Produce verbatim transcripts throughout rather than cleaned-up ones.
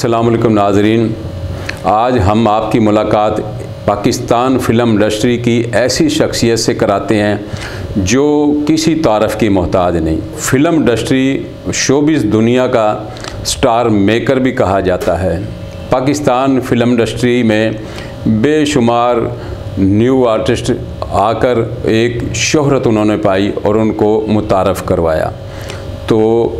अस्सलाम वालेकुम नाज़रीन, आज हम आपकी मुलाकात पाकिस्तान फ़िल्म इंडस्ट्री की ऐसी शख्सियत से कराते हैं जो किसी तारफ़ की मोहताज नहीं। फ़िल्म इंडस्ट्री शोबिज़ दुनिया का स्टार मेकर भी कहा जाता है। पाकिस्तान फ़िल्म इंडस्ट्री में बेशुमार न्यू आर्टिस्ट आकर एक शोहरत उन्होंने पाई और उनको मुतारफ़ करवाया। तो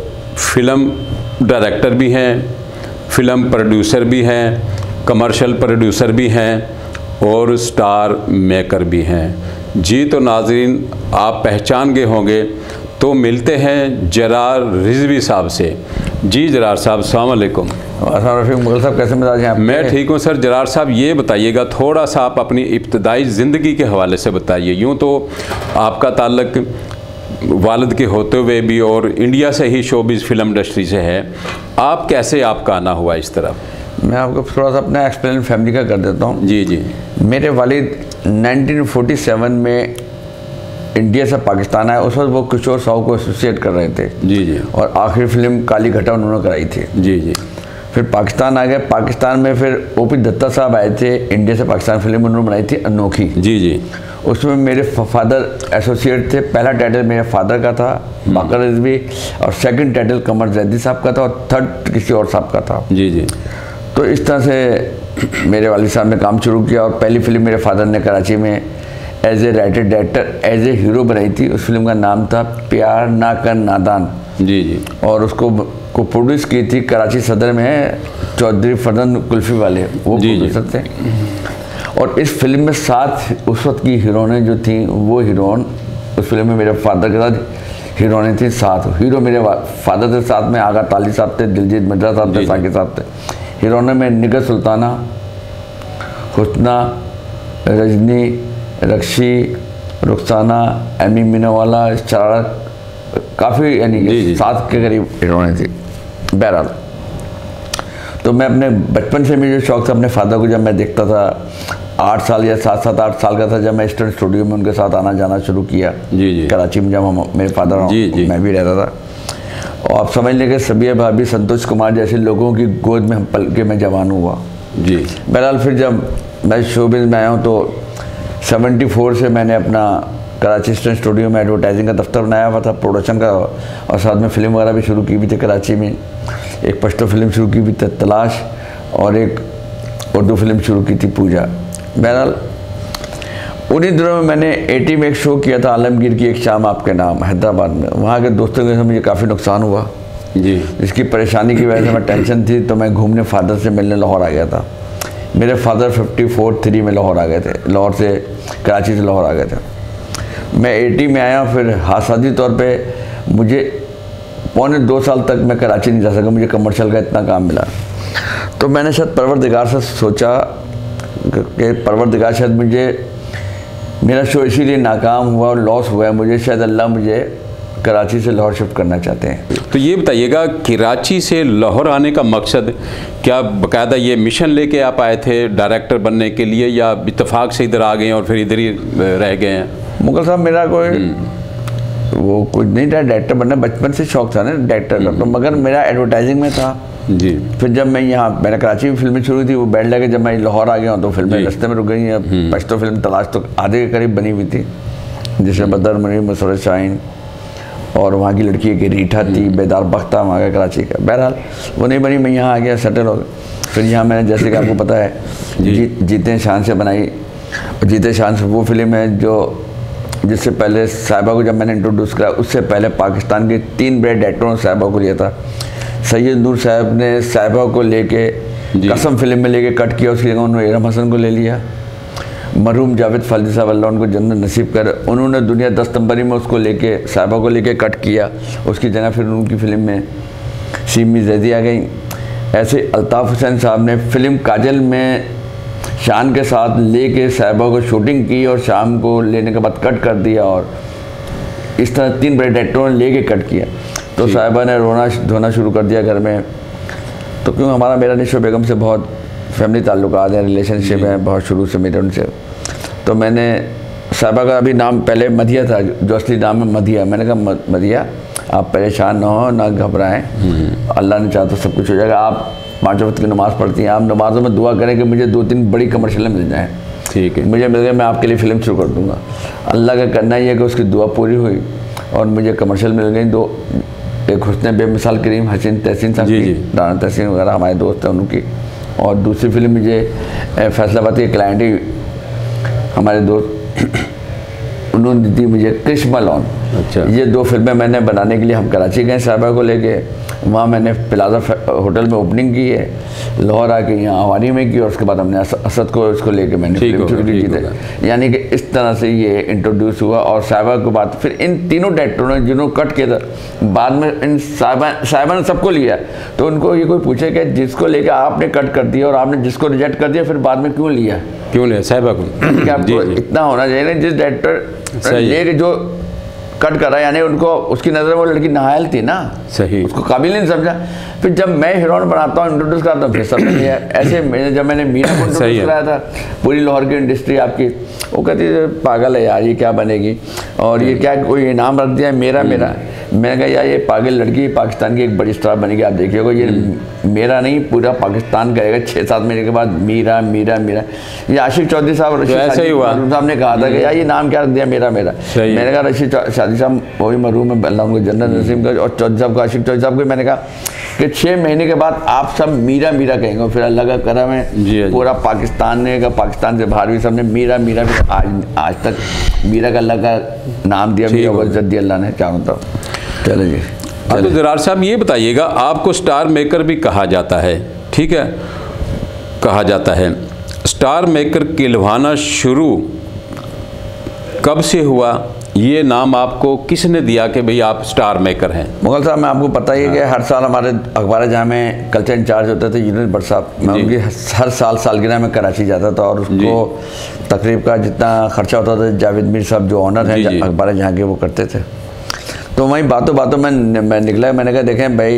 फ़िल्म डायरेक्टर भी हैं, फ़िल्म प्रोड्यूसर भी हैं, कमर्शियल प्रोड्यूसर भी हैं और स्टार मेकर भी हैं। जी तो नाज़रीन, आप पहचान गए होंगे। तो मिलते हैं जरार रिजवी साहब से। जी जरार साहब, अस्सलाम वालेकुम। मुगल साहब, कैसे मिजाज हैं? मैं ठीक हूँ सर। जरार साहब, ये बताइएगा, थोड़ा सा आप अपनी इब्तदाई ज़िंदगी के हवाले से बताइए। यूँ तो आपका ताल्लुक़ वालिद के होते हुए भी और इंडिया से ही शोबिज़ फिल्म इंडस्ट्री से है, आप कैसे आपका आना हुआ इस तरफ? मैं आपको थोड़ा सा अपना एक्सप्लेन फैमिली का कर देता हूँ। जी जी। मेरे वालिद नाइनटीन फोर्टी सेवन में इंडिया से पाकिस्तान आए। उस वक्त वो किशोर साहू को एसोसिएट कर रहे थे। जी जी। और आखिरी फिल्म काली घटा उन्होंने कराई थी। जी जी। फिर पाकिस्तान आ गए। पाकिस्तान में फिर ओ पी दत्ता साहब आए थे। इंडिया से पाकिस्तान फिल्म उन्होंने बनाई थी अनोखी। जी जी। उसमें मेरे फादर एसोसिएट थे। पहला टाइटल मेरे फादर का था, बाकर रिजवी, और सेकंड टाइटल कमर जैदी साहब का था, और थर्ड किसी और साहब का था। जी जी। तो इस तरह से मेरे वालिद साहब ने काम शुरू किया। और पहली फिल्म मेरे फादर ने कराची में as a writer director as a hero बनाई थी। उस फिल्म का नाम था प्यार ना कर नादान। जी जी। और उसको को प्रोड्यूस की थी, कराची सदर में है, चौधरी फरदन कुल्फी वाले, वो प्रोड्यूसर थे। और इस फिल्म में सात उस वक्त की हीरोइनें जो थी, वो हीरोइन उस फिल्म में मेरे फादर के साथ हीरोइनें थी सात। हीरो मेरे फादर के साथ में आगा ताली साहब थे, दिलजीत मिर्जा साहब थे, साकिब साहब थे। हीरोइनों में निगर सुल्ताना, हुस्ना, रजनी, रक्षी, रुखसाना, एमी मीनावाला, शरारत, काफ़ी यानी सात के करीब हीरोइनें थी। बहरहाल, तो मैं अपने बचपन से मुझे शौक था अपने फादर को। जब मैं देखता था आठ साल या सात सात आठ साल का था, जब मैं स्टूडेंट स्टूडियो में उनके साथ आना जाना शुरू किया। जी जी। कराची में जब हम मेरे फादर जी जी मैं भी रहता था। और आप समझ लें कि सबिया भाभी, संतोष कुमार जैसे लोगों की गोद में हम पल के मैं जवान हुआ। जी। बहरहाल, फिर जब मैं शोबिज़ में आया हूँ तो सेवेंटी फोर से मैंने अपना कराची स्टूडेंट स्टूडियो में एडवर्टाइजिंग का दफ्तर बनाया हुआ था, प्रोडक्शन का, और साथ में फिल्म वगैरह भी शुरू की हुई थी कराची में। एक पश्तो फिल्म शुरू की हुई थी तलाश, और एक उर्दू फिल्म शुरू की थी पूजा। बहरहाल, उन्हीं दिनों में मैंने एटी में एक शो किया था, आलमगीर की एक शाम आपके नाम, हैदराबाद में। वहाँ के दोस्तों के साथ मुझे काफ़ी नुकसान हुआ जी। इसकी परेशानी की वजह से मैं टेंशन थी, तो मैं घूमने फादर से मिलने लाहौर आ गया था। मेरे फादर फिफ्टी फोर थ्री में लाहौर आ गए थे, लाहौर से कराची से लाहौर आ गए थे। मैं एटी में आया। फिर हादसाती तौर पे मुझे पौने दो साल तक मैं कराची नहीं जा सका, मुझे कमर्शियल का इतना काम मिला। तो मैंने शायद परवरदिगार से सोचा कि परवरदिगार शायद मुझे, मेरा शो इसीलिए नाकाम हुआ और लॉस हुआ है, मुझे शायद अल्लाह मुझे कराची से लाहौर शिफ्ट करना चाहते हैं। तो ये बताइएगा, कराची से लाहौर आने का मकसद क्या बाकायदा ये मिशन लेके आप आए थे डायरेक्टर बनने के लिए, या इत्तेफाक से इधर आ गए और फिर इधर ही रह गए हैं? मुगल साहब, मेरा कोई वो कुछ नहीं था डायरेक्टर बनना, बचपन से शौक था ना डायरेक्टर का, तो मगर मेरा एडवर्टाइजिंग में था जी। फिर जब मैं यहाँ, मैंने कराची में फिल्में शुरू थी, वो बैठ लगे। जब मैं लाहौर आ गया हूँ तो फिल्में रास्ते में रुक गई हैं। पश्तो फिल्म तलाश तो आधे के करीब बनी हुई थी, जिसमें बदर मनी, मसरत शाहीन और वहाँ की लड़की की रीठा थी, बेदार बख्ता वहाँ का कराची का। बहरहाल, वो नहीं बनी, मैं यहाँ आ गया, सेटल हो गया। फिर यहाँ मैंने, जैसे कि आपको पता है, जी, जीते शान से बनाई। जीते शान से वो फिल्म है जो, जिससे पहले साहिबा को जब मैंने इंट्रोड्यूस करा, उससे पहले पाकिस्तान के तीन बड़े डायरेक्टरों ने साहिबा को लिया था। सैयद नूर साहब ने साहिबा को लेके कसम फिल्म में लेके कट किया, उसकी जगह उन्होंने इरम हसन को ले लिया। मरहूम जावेद फालिद साहब, अल्लाह उनको जन्नत नसीब कर, उन्होंने दुनिया दस नंबरी में उसको लेके, साहिबा को लेके कट किया, उसकी जगह फिर उनकी फिल्म में सीमी जैदी आ गई। ऐसे अल्ताफ़ हुसैन साहब ने फिल्म काजल में शान के साथ लेके साहिबा को शूटिंग की, और शाम को लेने के बाद कट कर दिया, और इस तरह तीन बड़े डायरेक्टरों ने लेके कट किया। तो साहिबा ने रोना धोना शुरू कर दिया घर में। तो क्यों, हमारा मेरा निशो बेगम से बहुत फैमिली ताल्लुकात हैं, रिलेशनशिप है बहुत शुरू से मेरे उनसे। तो मैंने साहिबा का अभी नाम पहले मदिया था, जो असली नाम है मदिया। मैंने कहा मदिया, आप परेशान ना हो, ना घबराएं, अल्लाह ने चाहा तो सब कुछ हो जाएगा। आप पाँचों वक्त की नमाज़ पढ़ती हैं, आप नमाज़ों में दुआ करें कि मुझे दो तीन बड़ी कमर्शियल मिल जाएँ, ठीक है, मुझे मिल गया मैं आपके लिए फ़िल्म शुरू कर दूँगा। अल्लाह का करना ही है कि उसकी दुआ पूरी हुई और मुझे कमर्शियल मिल गई दो, एक हुस्न बेमिसाल करीम हसीन तहसीन साहब की, राना तहसीन वगैरह हमारे दोस्त हैं उनकी, और दूसरी फिल्म मुझे फैसलाबाद के क्लाइंट ही हमारे दोस्त उन्होंने दी मुझे कृष्मा लॉन। अच्छा, ये दो फिल्में मैंने बनाने के लिए हम कराची गए साहबा को लेके, वहाँ मैंने प्लाजा होटल में ओपनिंग की है, लाहौर आके यहाँ आवानी में की, और उसके बाद हमने असद को इसको लेके मैंने फिल्म शुरू की थी। यानी कि इस तरह से ये इंट्रोड्यूस हुआ। और साहबा के बाद फिर इन तीनों डायरेक्टरों ने जिन्होंने कट किया था, बाद में इन साहबा साहबा ने सबको लिया, तो उनको ये कोई पूछे कि जिसको लेके आपने कट कर दिया और आपने जिसको रिजेक्ट कर दिया फिर बाद में क्यों लिया, क्यों लिया साहबा को? आपको इतना होना चाहिए ना, जिस डायरेक्टर लेके जो कट करा, यानी उनको उसकी नज़र में वो लड़की नायल थी ना, सही, उसको काबिल नहीं समझा। फिर जब मैं हीरोइन बनाता हूँ, इंट्रोड्यूस कराता हूँ, फिर सब लिया। ऐसे मैंने जब मैंने मीरा को इंट्रोड्यूस कराया था, पूरी लाहौर की इंडस्ट्री आपकी वो कहती है पागल है यार, ये क्या बनेगी, और ये क्या कोई इनाम रख दिया मेरा मेरा। मैंने कहा यार ये पागल लड़की पाकिस्तान की एक बड़ी स्टार बनेगी, आप देखिएगा, ये मेरा नहीं पूरा पाकिस्तान करेगा। छः सात महीने के बाद मीरा मीरा मीरा, ये आशिक चौधरी साहब रशीद साहब ने कहा था कि यार ये नाम क्या रख दिया मेरा मेरा। मैंने कहा रशीद शादी साहब वो भी मरूम है, अल्लाह उनको जन्नत नसीब कर, और चौधरी साहब को आशिक चौधरी साहब को मैंने कहा कि छः महीने के बाद आप सब मीरा मीरा कहेंगे। फिर अल्लाह का करम है, पूरा पाकिस्तान ने का पाकिस्तान से बाहर भी सबने मीरा मीरा भी, आज आज तक मीरा का अल्लाह का नाम दिया, मीरा वज़्ज़त दी अल्लाह ने चारों तरफ। चलो जी, तो ज़रार साहब ये बताइएगा, आपको स्टार मेकर भी कहा जाता है, ठीक है, कहा जाता है, स्टार मेकर कहलवाना शुरू कब से हुआ? ये नाम आपको किसने दिया कि भाई आप स्टार मेकर हैं? मुगल साहब, मैं आपको पता ही है कि हर साल हमारे अखबार जहाँ में कल्चर इंचार्ज होते थे यूनुस भट्ट साहब, मैं उनकी हर साल सालगिरह में कराची जाता था, और उसको तकरीब का जितना खर्चा होता था जावेद मीर साहब जो ऑनर हैं अखबार जहाँ के वो करते थे। तो वहीं बातों बातों में मैं निकला, मैंने कहा देखें भाई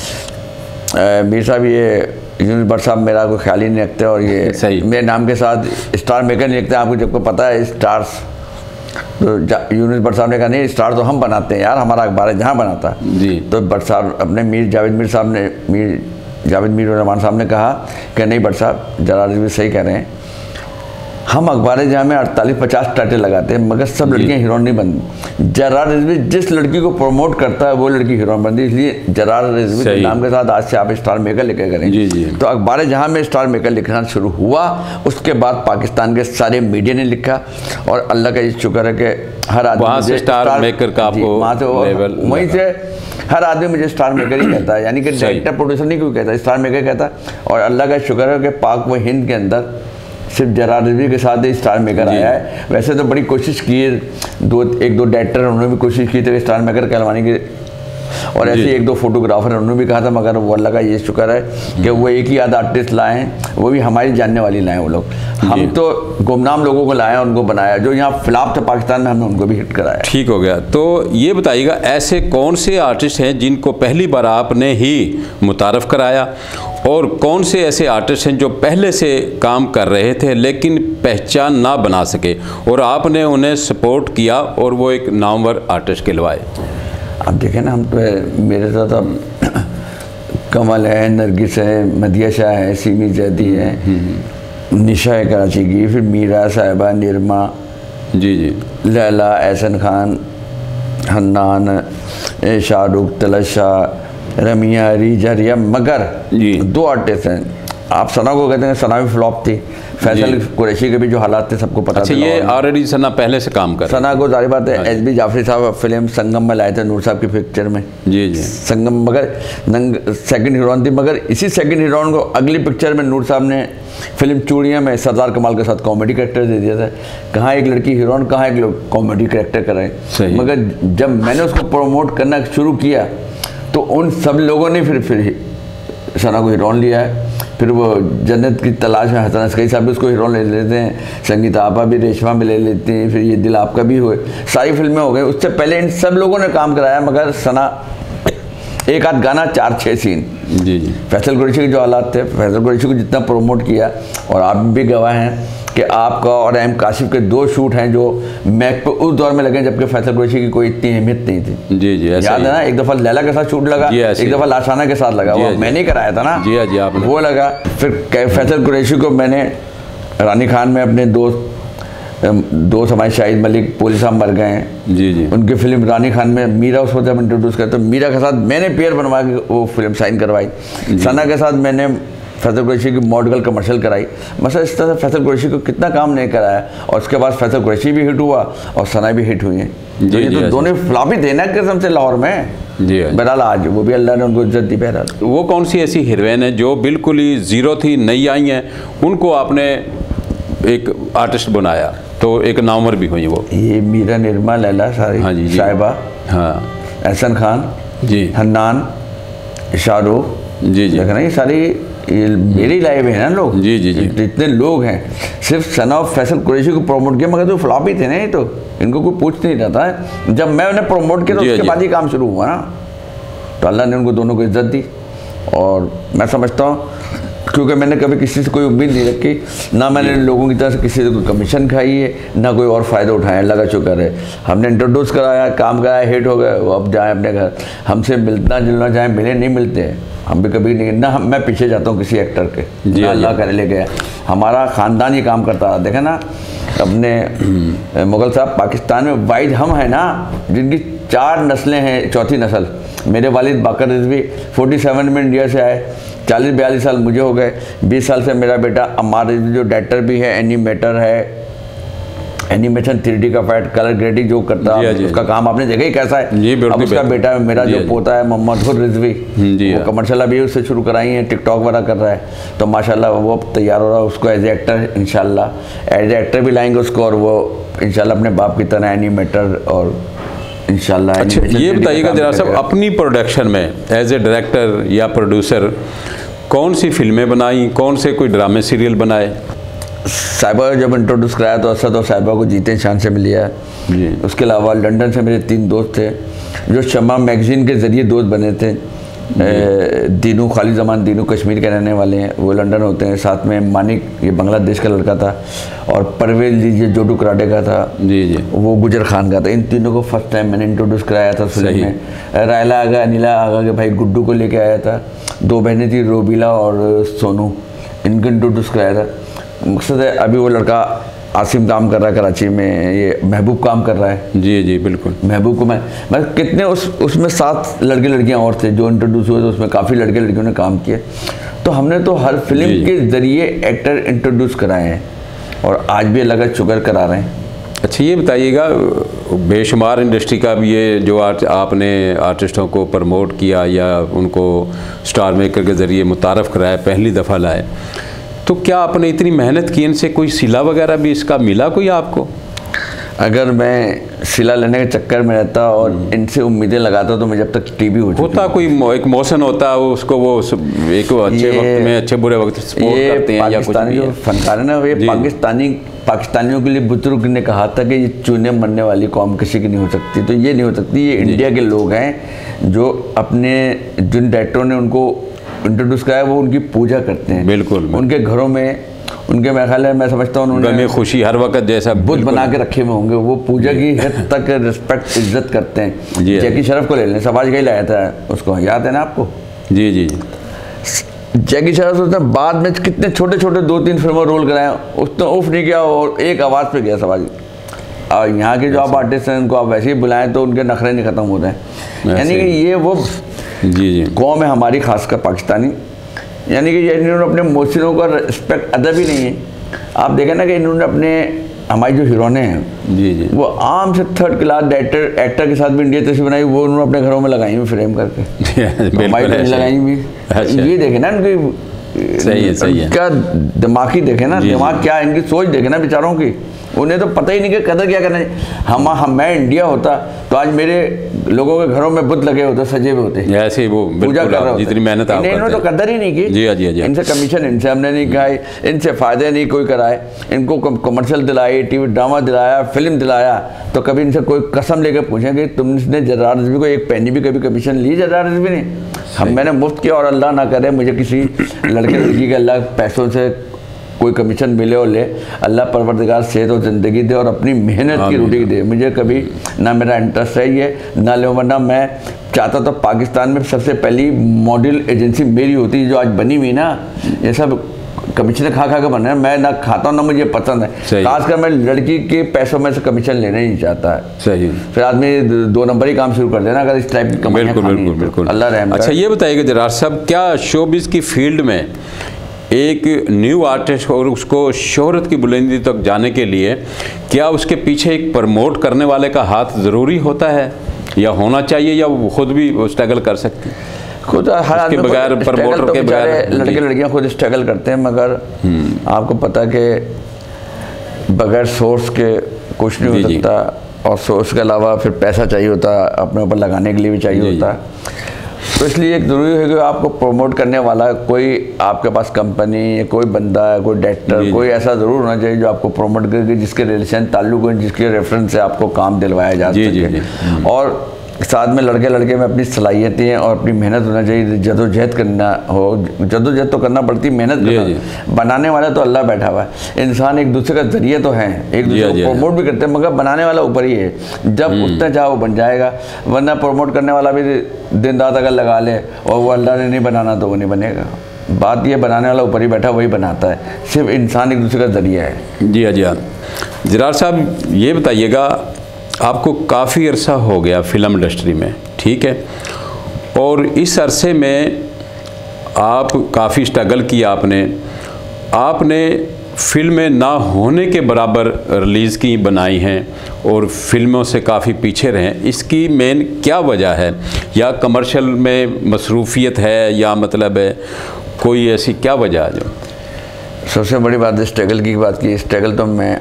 मीर साहब ये यूनुस भट्ट साहब मेरा कोई ख्याल ही नहीं रखते, और ये मेरे नाम के साथ स्टार मेकर नहीं रखते, आपको जबको पता है स्टार्स। तो यूनुस भट्ट साहब ने कहा नहीं स्टार तो हम बनाते हैं यार, हमारा अखबार है जहाँ बनाता है जी। तो भट्ट साहब अपने मीर जावेद मीर साहब ने मीर जावेद मीर रहमान साहब ने कहा कि नहीं भट्ट साहब जरा भी सही कह रहे हैं, हम अखबार जहाँ में अड़तालीस पचास टाइटल लगाते हैं मगर सब लड़कियाँ हीरोइन नहीं बनती। जरार रिजवी जिस लड़की को प्रमोट करता है वो लड़की हीरोइन बनती है, इसलिए जरार रिजवी के नाम के साथ आज से आप स्टार मेकर लिखे करें जी जी। तो अखबार जहाँ में स्टार मेकर लिखना शुरू हुआ, उसके बाद पाकिस्तान के सारे मीडिया ने लिखा, और अल्लाह का ये शुक्र है कि हर आदमी स्टार मेकर का आपको वहाँ से वहीं से हर आदमी मुझे स्टार मेकर ही कहता है, यानी कि डायरेक्टर प्रोड्यूसर नहीं कोई कहता, स्टार मेकर कहता है। और अल्लाह का शुक्र है कि पाक व हिंद के अंदर सिर्फ जरार रिजवी के साथ ही स्टार मेकर आया है। वैसे तो बड़ी कोशिश की है, दो एक दो डायरेक्टर उन्होंने भी कोशिश की थी स्टार मेकर कहलवाने की, और ऐसे एक दो फोटोग्राफर उन्होंने भी कहा था, मगर वो अल्लाह का ये शुक्र है कि वो एक ही आध आर्टिस्ट लाए हैं, वो भी हमारी जानने वाली लाए वो लोग। हम तो गुमनाम लोगों को लाए, उनको बनाया, जो यहाँ फ्लॉप थे पाकिस्तान में, हमने उनको भी हिट कराया। ठीक हो गया। तो ये बताइएगा ऐसे कौन से आर्टिस्ट हैं जिनको पहली बार आपने ही मुतारफ़ कराया, और कौन से ऐसे आर्टिस्ट हैं जो पहले से काम कर रहे थे लेकिन पहचान ना बना सके और आपने उन्हें सपोर्ट किया और वो एक नामवर आर्टिस्ट कहलवाए? आप देखें ना, हम तो मेरे साथ अब कमल है, नरगिस है, मदिया शाह है, सीमी जैदी है, निशा है कराची की, फिर मीरा साहिबा, निरमा जी जी, लैला, एहसन खान, हन्नान, शाहरुख, तलशा, रमिया, रीजा, रिया, मगर दो आर्टिस्ट हैं। आप सना को कहते हैं, सना भी फ्लॉप थी, फैसल कुरैशी के भी जो हालात थे सबको पता। अच्छा, ये ऑलरेडी सना पहले से काम कर, सना को जारी बात है एच बी जाफरी साहब फिल्म संगम में लाए थे नूर साहब की पिक्चर में जी जी, संगम, मगर नंग सेकंड हीरोइन थी, मगर इसी सेकंड हीरोइन को अगली पिक्चर में नूर साहब ने फिल्म चूड़ियाँ में सरदार कमाल के साथ कॉमेडी कैरेक्टर दे दिया था। कहाँ एक लड़की हीरोइन, कहाँ एक लोग कॉमेडी कैरेक्टर कराए। मगर जब मैंने उसको प्रमोट करना शुरू किया तो उन सब लोगों ने फिर फिर सना को हीरोइन लिया है। फिर वो जन्नत की तलाश में हसन अस्करी साहब भी उसको हीरोइन ले लेते हैं, संगीता आपा भी, रेशमा भी ले लेती हैं, फिर ये दिल आपका भी हुए, सारी फिल्में हो गई। उससे पहले इन सब लोगों ने काम कराया, मगर सना एक आध गाना, चार छः सीन। जी जी। फैसल कुरैशी के जो हालात थे, फैसल कुरैशी को जितना प्रमोट किया, और आप भी गवाह हैं कि आपका और एम काशिफ के दो शूट हैं जो मैक पे उस दौर में लगे, जबकि फैसल कुरैशी की कोई इतनी अहमियत नहीं थी। जी जी, याद है ना, एक दफ़ा लैला के साथ शूट लगा, एक दफ़ा लाशाना के साथ लगा, वो मैंने ही कराया था ना। जी जी, आपने वो लगा। फिर फैसल कुरैशी को मैंने रानी खान में अपने दोस्त दोस्त हमारे शाहिद मलिक पुलिस साहब मर गए हैं, जी जी, उनकी फिल्म रानी खान में मीरा उसको जब इंट्रोड्यूस करते, तो मीरा के साथ मैंने पेयर बनवा के वो फिल्म साइन करवाई। सना के साथ मैंने फैसल कुरैशी की मॉडल कमर्शियल कराई। मतलब इस तरह से फैसल कुरैशी को कितना काम नहीं कराया, और उसके बाद फैसल कुरैशी भी हिट हुआ और सना भी हिट हुई है। तो ये तो दोनों फ्लॉप ही देना कसम से लाहौर में। जी, बहरहाल आज वो भी अल्लाह ने उनको इज्जत दी। बहरहाल वो कौन सी ऐसी हीरोइन है जो बिल्कुल ही ज़ीरो थी, नई आई हैं, उनको आपने एक आर्टिस्ट बनाया, तो एक नामवर भी हुई वो? ये मीरा, निर्मा, लैला, सारी, हाँ जी, साहिबा, हाँ, एहसन खान जी, हन्नान, शाहरुख, जी जी, देखना ये सारी ये मेरी लाइव है ना लोग। जी जी जी, इतने लोग हैं। सिर्फ सना और फैसल कुरैशी को प्रमोट किया, मगर तो फ्लॉप ही थे ना, ये तो इनको कोई पूछ नहीं रहा था। जब मैं उन्हें प्रमोट किया तो उसके बाद ही काम शुरू हुआ ना, तो अल्लाह ने उनको दोनों को इज्जत दी। और मैं समझता हूँ क्योंकि मैंने कभी किसी से कोई उम्मीद नहीं रखी, ना मैंने लोगों की तरह से किसी से कोई कमीशन खाई है, ना कोई और फ़ायदा उठाया। अल्लाह का शुक्र है, हमने इंट्रोड्यूस कराया, काम कराया, हिट हो गए, वो अब जाए अपने घर। हमसे मिलना जुलना चाहे मिले, नहीं मिलते हैं हम भी कभी नहीं ना, हम मैं पीछे जाता हूँ किसी एक्टर के, जी अल्लाह करे ले गया। हमारा ख़ानदान ही काम करता रहा। देखे ना अपने मुग़ल साहब, पाकिस्तान में वाइड हम हैं ना जिनकी चार नस्लें हैं, चौथी नस्ल। मेरे वालिद बाकर रिजवी फोर्टी सेवन में इंडिया से आए, चालीस बयालीस साल मुझे हो गए। बीस साल से मेरा बेटा अम्मार रिजवी जो डायरेक्टर भी है, एनिमेटर है, एनिमेशन थ्री डी का फैट कलर ग्रेडिंग जो करता है, उसका काम आपने देखा ही कैसा है। जी, अब उसका बेटा मेरा जो पोता है मोहम्मद खुद रिजवी, वो कमर्शियल अभी उससे शुरू कराई है, टिकटॉक वगैरह कर रहा है, तो माशाल्लाह वो तैयार हो रहा है। उसको एज ए एक्टर इंशाल्लाह एज ए एक्टर भी लाएंगे उसको, और वो इंशाल्लाह अपने बाप की तरह एनिमेटर और इंशाल्लाह। अच्छा, ये बताइएगा जरा साहब, अपनी प्रोडक्शन में एज ए डायरेक्टर या प्रोड्यूसर कौन सी फिल्में बनाई, कौन से कोई ड्रामे सीरियल बनाए? साहिबा जब इंट्रोड्यूस कराया तो असद और साहिबा को जीते शान से मिल लिया जी। उसके अलावा लंदन से मेरे तीन दोस्त थे जो शम्मा मैगज़ीन के ज़रिए दोस्त बने थे। दीनू, खालिद जमान दीनू कश्मीर के रहने वाले हैं, वो लंदन होते हैं। साथ में मानिक, ये बांग्लादेश का लड़का था, और परवेज लीजिए जो टुकराडे का था जी जी, वो गुजर खान का था। इन तीनों को फर्स्ट टाइम मैंने इंट्रोड्यूस कराया था फिल्म में। रायला आगा, अनिला आगा के भाई गुड्डू को लेके आया था। दो बहनें थी, रोबीला और सोनू, इनको इंट्रोड्यूस कराया था। मकसद है अभी वो लड़का आसिम काम कर रहा है कराची में, ये महबूब काम कर रहा है। जी जी बिल्कुल, महबूब को मैं मैं कितने उस उसमें सात लड़के लड़कियां और थे जो इंट्रोड्यूस हुए, तो उसमें काफ़ी लड़के लड़कियों ने काम किए। तो हमने तो हर फिल्म के ज़रिए एक्टर इंट्रोड्यूस कराए हैं, और आज भी अल्लाह का शुक्र करा रहे हैं। अच्छा, ये बताइएगा, बेशुमार इंडस्ट्री का भी ये जो आर्ट, आपने आर्टिस्टों को प्रमोट किया या उनको स्टार मेकर के ज़रिए मुतारफ़ कराया, पहली दफ़ा लाए, तो क्या आपने इतनी मेहनत की, इनसे कोई सिला वगैरह भी इसका मिला कोई आपको? अगर मैं सिला लेने के चक्कर में रहता और इनसे उम्मीदें लगाता तो मैं जब तक टीवी हो होता कोई एक मौसम होता है उसको, वो एक अच्छे वक्त में अच्छे बुरे वक्त सपोर्ट करते हैं या कुछ भी। फनकार है ना, ये पाकिस्तानी पाकिस्तानियों के लिए बुजुर्ग ने कहा था कि ये चूने मरने वाली कौम किसी की नहीं हो सकती, तो ये नहीं हो सकती। ये इंडिया के लोग हैं जो अपने जिन डायरेक्टरों ने उनको इंट्रोड्यूस कराया वो उनकी पूजा करते हैं। बिल्कुल, उनके घरों में, उनके मैं ख्याल है, मैं समझता हूँ उन्होंने खुशी हर वक्त जैसा बुद्ध बना के रखे हुए होंगे, वो पूजा की हद तक रिस्पेक्ट इज्जत करते हैं। जैकी श्रॉफ को ले लें, सबाज का ही लाया था उसको, याद है ना आपको? जी जी, जैकी श्रॉफ उसने बाद में कितने छोटे छोटे दो तीन फिल्मों रोल कराए, उसने उफ नहीं किया और एक आवाज़ पे गया सबाज। और यहाँ के जो आप आर्टिस्ट हैं उनको आप वैसे ही बुलाएं तो उनके नखरे नहीं ख़त्म होते हैं। यानी कि ये वो जी जी कौम है हमारी, खासकर पाकिस्तानी, यानी कि इन्होंने अपने मोहसिनों का रिस्पेक्ट अदब ही नहीं है। आप देखें ना कि इन्होंने अपने, हमारी जो हीरोइनें हैं जी जी, वो आम से थर्ड क्लास डायरेक्टर एक्टर के साथ भी इंडिया तस्वीर बनाई, वो उन्होंने अपने घरों में लगाई हुई फ्रेम करके, हमारी लगाई हुई। ये देखें ना उनकी सही है, सही है। क्या दिमाग ही देखे ना, दिमाग क्या इनकी सोच देखे ना बेचारों की, उन्हें तो पता ही नहीं कि कदर क्या करना है। हम हम मैं इंडिया होता तो आज मेरे लोगों के घरों में बुत लगे होते, सजे हुए होते, ऐसे ही वो पूजा कर रहे होते, जितनी मेहनत आप इन्होंने तो कदर ही नहीं की। जी जी जी। इनसे कमीशन इनसे हमने नहीं खाई, इनसे फायदे नहीं कोई कराए, इनको कमर्शियल दिलाए, टीवी ड्रामा दिलाया, फिल्म दिलाया, तो कभी इनसे कोई कसम लेकर पूछेंगे तुमने जर्रा रिजवी को एक पेनी भी कभी कमीशन ली? जर्रा रिजवी ने हम मैंने मुफ्त किया, और अल्लाह ना करे मुझे किसी लड़के लड़की के अल्लाह पैसों से कोई कमीशन मिले और ले, अल्लाह परवरदिगार सेहत और ज़िंदगी दे और अपनी मेहनत की रोटी दे। मुझे कभी ना मेरा इंटरेस्ट है ये ना ले, वरना मैं चाहता तो पाकिस्तान में सबसे पहली मॉडल एजेंसी मेरी होती जो आज बनी हुई ना, ये सब कमीशन खा खा के बन रहे हैं। मैं ना खाता हूँ ना मुझे पसंद है, खासकर मैं लड़की के पैसों में से कमीशन लेना ही नहीं चाहता है। सही, फिर आदमी दो नंबर ही काम शुरू कर देना अगर इस टाइप की कमाई। बिल्कुल बिल्कुल बिल्कुल, अल्लाह रहम करे। अच्छा ये बताइएगा जरार साहब, क्या शोबिज़ की फील्ड में एक न्यू आर्टिस्ट और उसको शोहरत की बुलंदी तक जाने के लिए क्या उसके पीछे एक प्रमोट करने वाले का हाथ ज़रूरी होता है या होना चाहिए, या वो खुद भी वो स्ट्रगल कर सकते हैं? खुद हर आदमी बगैर प्रमोटर के बगैर लड़के लड़कियां खुद स्ट्रगल करते हैं, मगर आपको पता कि बगैर सोर्स के कुछ नहीं हो सकता, और सोर्स के अलावा फिर पैसा चाहिए होता, अपने ऊपर लगाने के लिए भी चाहिए होता है। तो इसलिए एक ज़रूरी है कि आपको प्रमोट करने वाला कोई आपके पास कंपनी, कोई बंदा है, कोई डायरेक्टर, कोई ऐसा ज़रूर होना चाहिए जो आपको प्रमोट करके, जिसके रिलेशन ताल्लुक हो, जिसके रेफरेंस से आपको काम दिलवाया जा सके। और साथ में लड़के लड़के में अपनी सलाहियतें और अपनी मेहनत होना चाहिए, जदोजहद करना हो, जदोजहद तो करना पड़ती, मेहनत करना। बनाने वाला तो अल्लाह बैठा हुआ है, इंसान एक दूसरे का जरिए तो है, एक दूसरे को प्रमोट भी करते हैं, मगर बनाने वाला ऊपर ही है। जब उतना चाहे वो बन जाएगा, वरना प्रमोट करने वाला भी दिन रात अगर लगा ले और वो अल्लाह ने नहीं बनाना तो वो नहीं बनेगा। बात ये बनाने वाला ऊपर ही बैठा वही बनाता है, सिर्फ इंसान एक दूसरे का जरिया है। जी हाँ जी हाँ। जरार साहब ये बताइएगा, आपको काफ़ी अरसा हो गया फिल्म इंडस्ट्री में, ठीक है, और इस अरसे में आप काफ़ी स्ट्रगल किया आपने आपने फिल्में ना होने के बराबर रिलीज़ की बनाई हैं और फिल्मों से काफ़ी पीछे रहे। इसकी मेन क्या वजह है? या कमर्शियल में मसरूफियत है, या मतलब है कोई ऐसी क्या वजह है? जो सबसे बड़ी बात है स्ट्रगल की बात की, स्ट्रगल तो मैं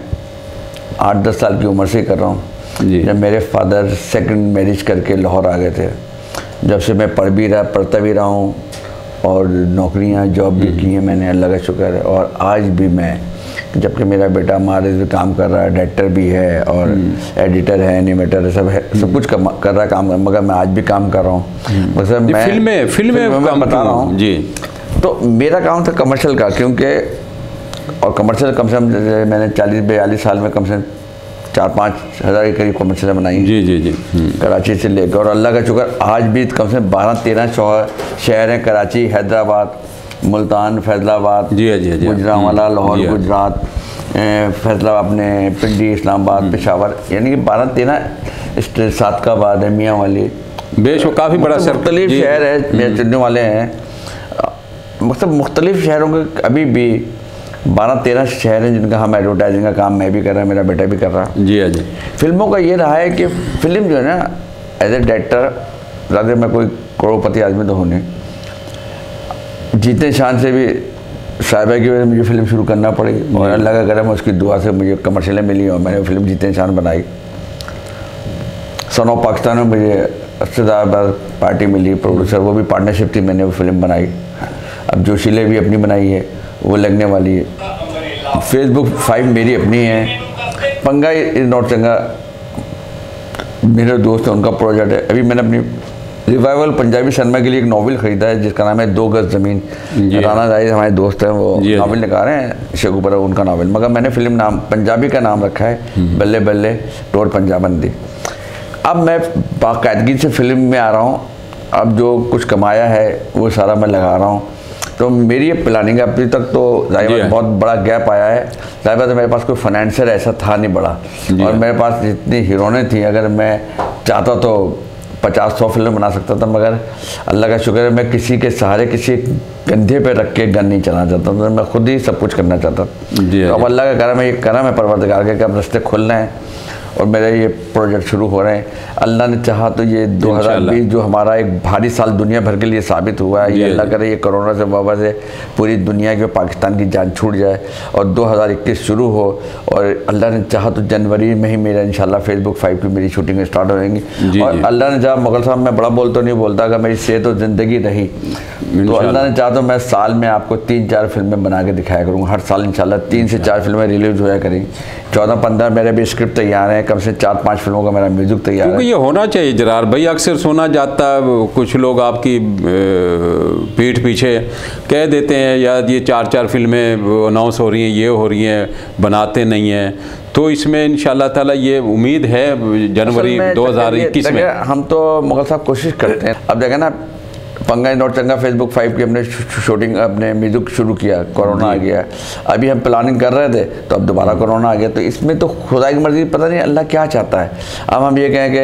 आठ दस साल की उम्र से ही कर रहा हूँ। जब मेरे फादर सेकंड मैरिज करके लाहौर आ गए थे, जब से मैं पढ़ भी रहा पढ़ता भी रहा हूँ और नौकरियाँ जॉब भी की हैं मैंने, अल्लाह का शुक्र है। और आज भी मैं, जबकि मेरा बेटा हमारे भी काम कर रहा है, डायरेक्टर भी है और एडिटर है, एनिमेटर है, सब है, सब कुछ कर रहा है काम, मगर मैं आज भी काम कर रहा हूँ। मतलब मैं फिल्में फिल्में मैं बता रहा हूँ जी। तो मेरा काम था कमर्शियल का, क्योंकि और कमर्शियल कम से कम मैंने चालीस बयालीस साल में कम से कम चार पाँच हज़ार के करीब कमर्शियल बनाई जी जी जी कराची से लेकर, और अल्लाह का शुक्र आज भी कम से कम बारह तेरह शहर हैं, कराची, हैदराबाद, मुल्तान, फैसलाबाद, जी जी जी गुजरांवाला, लाहौर गुजरात, फैसलाबाद, अपने पिंडी, इस्लामाबाद, पेशावर, यानी कि बारह तेरह सादकाबाद है, मियाँ वाली, बेश वो काफ़ी बड़ा मुख्तलिफ शहर है मेरे चुनने वाले हैं। मतलब मुख्तलिफ शहरों के अभी भी बारह तेरह शहर हैं जिनका हम एडवर्टाइजिंग का काम मैं भी कर रहा हूँ, मेरा बेटा भी कर रहा है। जी हाँ जी। फिल्मों का ये रहा है कि फिल्म जो है ना, एज ए डायरेक्टर, ज़्यादा मैं कोई करोड़पति आदमी तो हूँ नहीं, जीते शान से भी साहिबा की वजह से मुझे फिल्म शुरू करना पड़ी, और अल्लाह का करम उसकी दुआ से मुझे कमर्शियलें मिली और मैंने फिल्म जीते शान बनाई। सन ऑफ पाकिस्तान में मुझे अस्ताबाद पार्टी मिली, प्रोड्यूसर, वो भी पार्टनरशिप थी, मैंने वो फिल्म बनाई। अब जोशीले भी अपनी बनाई है, वो लगने वाली है। फेसबुक फाइव मेरी अपनी है। पंगा इज नॉट चंगा मेरे दोस्त है, उनका प्रोजेक्ट है। अभी मैंने अपनी रिवाइवल पंजाबी सिनेमा के लिए एक नॉवल ख़रीदा है जिसका नाम है दो गज ज़मीन। राना जाहिद हमारे दोस्त हैं, वो नावल निकाल रहे हैं, शेखुपुरा उनका नावल, मगर मैंने फिल्म नाम पंजाबी का नाम रखा है बल्ले बल्ले टोर पंजाबंदी। अब मैं बाकायदगी से फिल्म में आ रहा हूँ, अब जो कुछ कमाया है वो सारा मैं लगा रहा हूँ। तो मेरी ये प्लानिंग है, अभी तक तो जाहिर बहुत बड़ा गैप आया है, जाहिर बात है मेरे पास कोई फाइनेंशियल ऐसा था नहीं बड़ा, और मेरे पास जितनी हीरोइनें थी, अगर मैं चाहता तो पचास सौ फिल्म बना सकता था, मगर अल्लाह का शुक्र है मैं किसी के सहारे किसी कंधे पे रख के गन नहीं चलाना चाहता था, मैं खुद ही सब कुछ करना चाहता था। तो अब अल्लाह का करम है, ये करम है परवरदिगार के कि अब रास्ते खुल रहे हैं और मेरे ये प्रोजेक्ट शुरू हो रहे हैं। अल्लाह ने चाहा तो ये दो हज़ार बीस जो हमारा एक भारी साल दुनिया भर के लिए साबित हुआ है, ये अल्लाह करे ये कोरोना से वबा से पूरी दुनिया के पाकिस्तान की जान छूट जाए और दो हज़ार इक्कीस शुरू हो, और अल्लाह ने चाहा तो जनवरी में ही मेरा इंशाल्लाह फेसबुक फाइव की मेरी शूटिंग स्टार्ट होएंगी। और अल्लाह ने चाहा, मुगल साहब मैं बड़ा बोल तो नहीं बोलता, अगर मेरी सेहत और ज़िंदगी रही तो अल्लाह ने चाहा तो मैं साल में आपको तीन चार फिल्में बना के दिखाया करूँगा। हर साल इंशाल्लाह तीन से चार फिल्में रिलीज होया करेंगी। चौदह पंद्रह मेरे भी स्क्रिप्ट तैयार हैं, कम से चार पांच फिल्मों का मेरा म्यूजिक तैयार है। ये होना चाहिए जरार भाई, अक्सर सुना जाता है, कुछ लोग आपकी पीठ पीछे कह देते हैं यार ये चार चार फिल्में अनाउंस हो रही हैं, ये हो रही हैं, बनाते नहीं हैं। तो इसमें इंशाल्लाह ताला ये उम्मीद है जनवरी दो हज़ार इक्कीस में हम तो मुगल साहब कोशिश करते हैं। अब देखें ना, पंगा नोट चंगा फेसबुक फाइव की हमने शूटिंग अपने म्यूजिक शुरू किया, कोरोना आ गया, अभी हम प्लानिंग कर रहे थे तो अब दोबारा कोरोना आ गया। तो इसमें तो खुदा की मर्जी, पता नहीं अल्लाह क्या चाहता है। अब हम ये कहें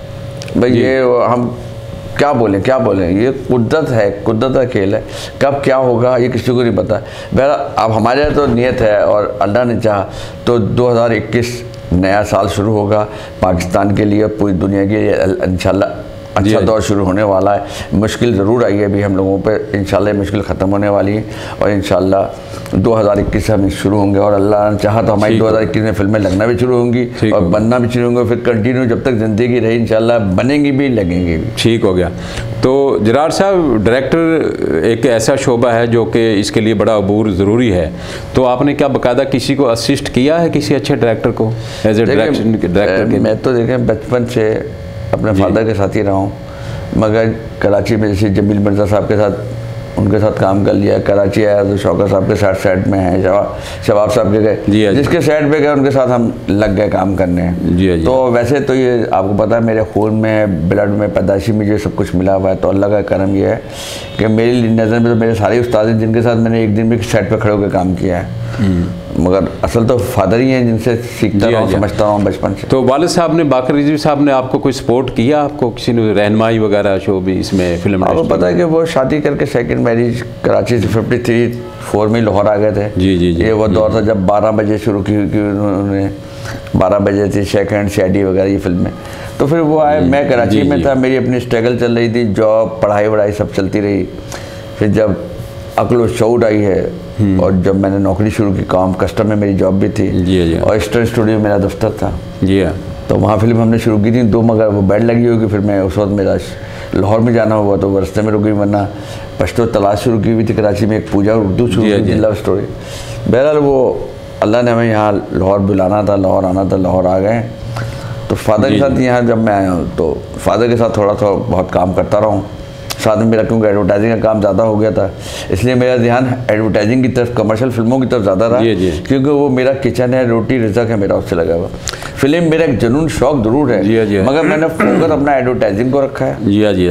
कि भाई ये हम क्या बोलें क्या बोलें, ये कुदरत है, कुदरत का खेल है, कब क्या होगा ये किसी को नहीं पता। बहरहाल अब हमारे तो नियत है और अल्लाह ने चाहा तो दो हज़ार इक्कीस नया साल शुरू होगा पाकिस्तान के लिए, पूरी दुनिया के लिए इंशाल्लाह अच्छा दौर शुरू होने वाला है। मुश्किल ज़रूर आई है अभी हम लोगों पे, इंशाल्लाह मुश्किल ख़त्म होने वाली है और इंशाल्लाह दो हज़ार इक्कीस से हम शुरू होंगे और अल्लाह ने चाहा तो हमारी दो हज़ार इक्कीस में फिल्में लगना भी शुरू होंगी और बनना भी शुरू होंगे, फिर कंटिन्यू जब तक ज़िंदगी रही इंशाल्लाह बनेंगी भी लगेंगी भी। ठीक हो गया। तो जरार साहब, डायरेक्टर एक ऐसा शोबा है जो कि इसके लिए बड़ा अबूर ज़रूरी है, तो आपने क्या बाकायदा किसी को असिस्ट किया है, किसी अच्छे डायरेक्टर को एज ए डायरेक्टर? मैं तो देखें बचपन से अपने फादर के साथ ही रहा हूँ, मगर कराची में जैसे जमील मिर्ज़ा साहब के साथ उनके साथ काम कर लिया, कराची आया तो शौकत साहब के साथ सेट में है, शबाब शबाब साहब के गए, जिसके सेट पे गए उनके साथ हम लग गए काम करने। जी जी। तो वैसे तो ये आपको पता है मेरे खून में, ब्लड में, पैदाइशी में जो सब कुछ मिला हुआ है, तो अल्लाह का करम ये है कि मेरी नज़र में तो मेरे सारे उस्ताद हैं जिनके साथ मैंने एक दिन भी सेट पर खड़े होकर काम किया है, मगर असल तो फादर ही हैं जिनसे सीखता रहा हूँ, समझता हूँ बचपन से। तो वालिद साहब ने, बाकर रिजवी साहब ने आपको कोई सपोर्ट किया, आपको किसी ने रहनुमाई वगैरह शो भी इसमें फिल्म? आपको पता है कि वो शादी करके सेकंड मैरिज कराची से फिफ्टी थ्री फोर में लाहौर आ गए थे। जी जी जी। ये वो दौर था जब बारह बजे शुरू की की उन्होंने, बारह बजे थी सेकंड सीआईडी वगैरह ये फिल्में। तो फिर वो आए, मैं कराची में था, मेरी अपनी स्ट्रगल चल रही थी, जॉब पढ़ाई वढ़ाई सब चलती रही। फिर जब अक्ल व शऊर आई है और जब मैंने नौकरी शुरू की, काम कस्टम में मेरी जॉब भी थी जी जी, और स्टार स्टूडियो मेरा दफ्तर था जी, तो वहाँ फिल्म हमने शुरू की थी दो, मगर वो बेड लगी होगी। फिर मैं उस वक्त मेरा लाहौर में जाना हुआ तो वो रास्ते में रुक गई, वरना पश्तो तलाश शुरू की हुई थी कराची में, एक पूजा उर्दू शुरू की थी, लव स्टोरी। बहरहाल वो अल्लाह ने हमें यहाँ लाहौर बुलाना था, लाहौर आना था, लाहौर आ गए। तो फादर के साथ यहाँ जब मैं आया हूँ तो फादर के साथ थोड़ा थोड़ा बहुत काम करता रहा हूँ, साथ में मेरा क्योंकि एडवर्टाइजिंग का काम ज़्यादा हो गया था, इसलिए मेरा ध्यान एडवर्टाइजिंग की तरफ, कमर्शियल फिल्मों की तरफ ज़्यादा रहा, क्योंकि वो मेरा किचन है, रोटी रिज़्क है मेरा, उससे लगा हुआ। फिल्म मेरा एक जुनून शौक ज़रूर है, जी जी, मगर मैंने फोकस अपना एडवर्टाइजिंग को रखा है। जी जी।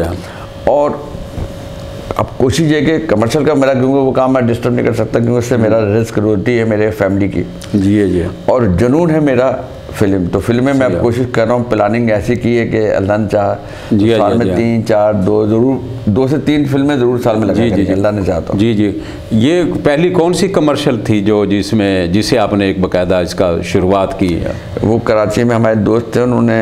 और अब कोशिश ये कि कमर्शियल का मेरा, क्योंकि वो काम मैं डिस्टर्ब नहीं कर सकता, क्योंकि उससे मेरा रिस्क रोटी है मेरे फैमिली की। जी जी। और जुनून है मेरा फिल्म, तो फिल्म में मैं अब कोशिश कर रहा हूँ, प्लानिंग ऐसी की है कि अल्लाह ने चाहा तो साल में तीन चार दो जरूर दो से तीन फिल्में ज़रूर साल में लगा जी अल्लाह ने चाहता हूँ। जी जी। ये पहली कौन सी कमर्शियल थी जो जिसमें जिसे आपने एक बाकायदा इसका शुरुआत की है? वो कराची में हमारे दोस्त थे, उन्होंने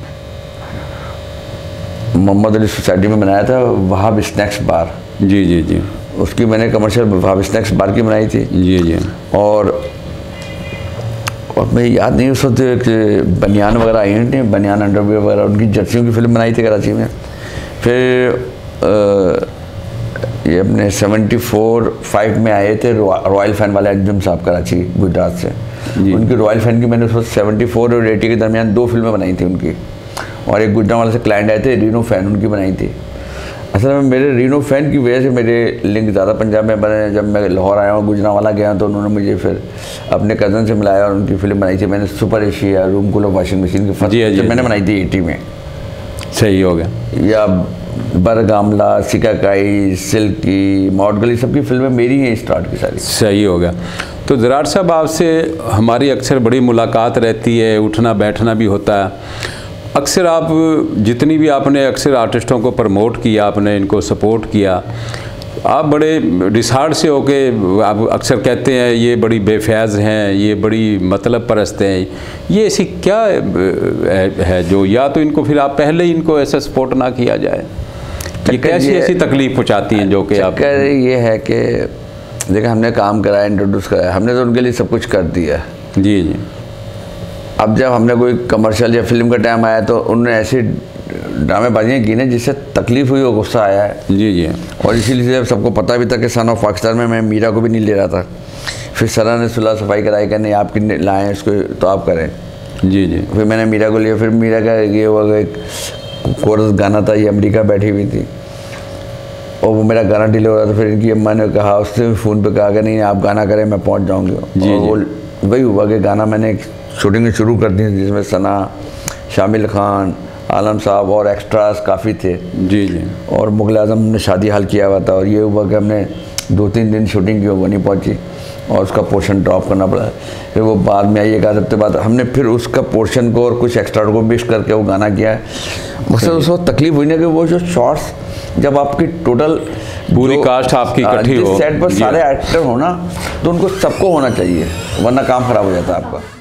मोहम्मद अली सोसाइटी में बनाया था वहाब स्नैक्स बार। जी जी जी। उसकी मैंने कमर्शियल वहाब स्नैक्स बार की बनाई थी। जी जी। और और मैं याद नहीं उस वक्त बनियान वगैरह आई थी, बनियान अंडरवियर वगैरह, उनकी जर्सियों की फिल्म बनाई थी कराची में। फिर आ, ये अपने सेवेंटी फोर फाइव में आए थे रॉयल फैन वाले अंजुम साहब कराची गुजरात से, उनकी रॉयल फैन की मैंने उस वक्त सेवेंटी फोर और एटी के दरमियान दो फिल्में बनाई थी उनकी, और एक गुजरात वाले से क्लाइंट आए थे रीनो फैन, उनकी बनाई थी। असल में मेरे रीनो फैन की वजह से मेरे लिंक ज़्यादा पंजाब में बने। जब मैं लाहौर आया हूँ गुजरांवाला गया तो उन्होंने मुझे फिर अपने कज़न से मिलाया और उनकी फिल्म बनाई थी मैंने, super Asia, room cooler washing machine की फर्स्ट जब मैंने बनाई थी एटी में। सही हो गया। या बरगामला, सिकाकाई, सिल्की, मॉडगली, सबकी फिल्में मेरी हैं स्टार्ट की सारी। सही हो गया। तो ज़रार साहब, आपसे हमारी अक्सर बड़ी मुलाकात रहती है, उठना बैठना भी होता है। अक्सर आप जितनी भी आपने अक्सर आर्टिस्टों को प्रमोट किया, आपने इनको सपोर्ट किया, आप बड़े रिसार्ट से होके आप अक्सर कहते हैं ये बड़ी बेफैज़ हैं, ये बड़ी मतलब परस्त हैं, ये ऐसी क्या है जो, या तो इनको फिर आप पहले ही इनको ऐसा सपोर्ट ना किया जाए? ये कैसी ऐसी तकलीफ पहुँचाती हैं जो कि आप? ये है कि देखिए हमने काम कराया, इंट्रोड्यूस कराया, हमने तो उनके लिए सब कुछ कर दिया। जी जी। अब जब हमने कोई कमर्शियल या फिल्म का टाइम आया तो उन्होंने ऐसी ड्रामेबाजियाँ की ना जिससे तकलीफ हुई और गुस्सा आया है। जी जी। और इसीलिए सबको पता भी था कि सन ऑफ पाकिस्तान में मैं मीरा को भी नहीं ले रहा था। फिर सरा ने सुलह सफाई कराई कि नहीं आप कितने लाएँ इसको तो आप करें। जी जी। फिर मैंने मीरा को लिया, फिर मीरा का ये वो एक कोरस गाना था, ये अमेरिका बैठी हुई थी और वो मेरा गाना डिले हो रहा था। फिर इनकी अम्मा ने कहा, उससे फ़ोन पे कहा कि नहीं आप गाना करें मैं पहुंच जाऊंगी। जी, वो वही हुआ कि गाना मैंने शूटिंग शुरू कर दी जिसमें सना, शामिल खान, आलम साहब और एक्स्ट्रास काफ़ी थे। जी जी। और मुग़ल आज़म ने शादी हाल किया हुआ था और ये हुआ कि हमने दो तीन दिन शूटिंग की, वो नहीं पहुँची और उसका पोर्शन ड्रॉप करना पड़ा। फिर वो बाद में आई, एक आध हफ्ते बाद हमने फिर उसका पोर्शन को और कुछ एक्स्ट्रा को मिक्स करके वो गाना किया है। मकसद उस वक्त तकलीफ हुई ना कि वो जो शॉर्ट्स जब आपकी टोटल पूरी कास्ट आपकी इकट्ठी हो, सेट पर सारे एक्टर हो ना तो उनको सबको होना चाहिए, वरना काम ख़राब हो जाता है आपका।